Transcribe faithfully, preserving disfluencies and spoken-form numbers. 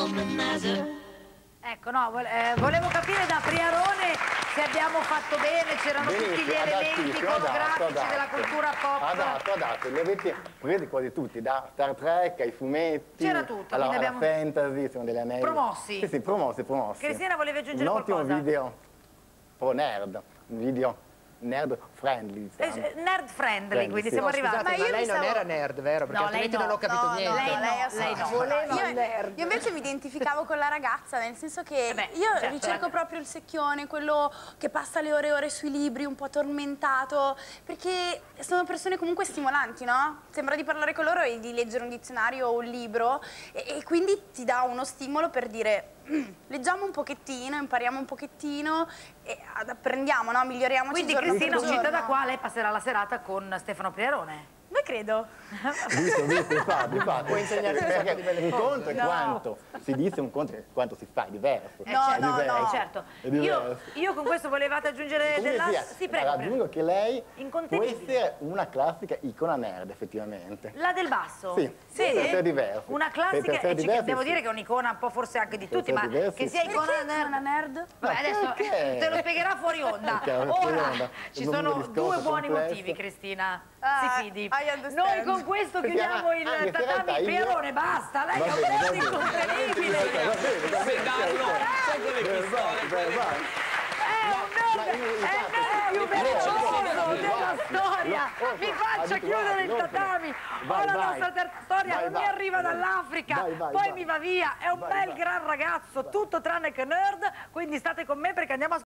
Ecco, no, eh, volevo capire da Priarone se abbiamo fatto bene, c'erano tutti gli elementi iconografici della cultura pop. Adatto, adatto, li avete presi quasi tutti, da Star Trek ai fumetti, c'era tutto, alla, abbiamo... alla fantasy, sono delle anelli. Promossi. Sì, sì, promossi, promossi. Cristina, volevi aggiungere un ottimo qualcosa? video pro nerd, un video nerd friendly. Eh, nerd friendly, friendly quindi sì. siamo No, arrivati. scusate, Ma ma, io lei mi non stavo- era nerd, vero? Perché No, lei altrimenti no. non ho capito No, no, niente. Lei no, lei lei no. voleva Io- un nerd. Io invece mi identificavo con la ragazza, nel senso che Eh beh, io certo, ricerco eh. proprio il secchione, quello che passa le ore e ore sui libri, un po' tormentato, perché sono persone comunque stimolanti, no? Sembra di parlare con loro e di leggere un dizionario o un libro e, e quindi ti dà uno stimolo per dire "Mm, leggiamo un pochettino, impariamo un pochettino e ad- apprendiamo, no? Miglioriamoci Quindi giorno Cristina, per uscita giorno. da qua, lei passerà la serata con Stefano Priarone. Beh, credo. Visto, visto, infatti, infatti. Puoi insegnarti un sacco di belle un cose. conto è No. quanto si dice, un conto è quanto si fa, è diverso. Eh, No, certo, no, diverso. no. eh, certo. È Io, diverso. io con questo volevate aggiungere Comunque della... sia, Sì, prego. aggiungo che lei può Incontenibile. essere una classica icona nerd, effettivamente. La del basso? Sì, Vedi? per sé diverso. Una Per classica, sé e ci- diversi, devo sì. dire che è un'icona un po' forse anche di Per tutti, sé ma diversi, che sia sì. icona Perché nerd... una nerd? Vabbè, Ma adesso perché? te lo spiegherà fuori onda. Chiaro, fuori Ora onda. ci Un lungo sono discorso due buoni complesso. motivi, Cristina. Ah, si fidi. I understand. Noi con questo Perché, chiudiamo ah, il anche se in realtà tatami io- Priarone, basta, lei Va è un bene, va nerd bene. incontenibile. Va bene, va bene. Segarlo, sai quelle Vai, pistole? vai, vai. È un nerd, è il nerd più veloce della storia. Mi faccia chiudere il tatami. Vai, Ho la vai. nostra terza storia, Vai, non mi vai. arriva dall'Africa, Vai, vai, poi vai. mi va via. È un Vai, bel vai. gran ragazzo, tutto tranne che nerd, quindi state con me perché andiamo a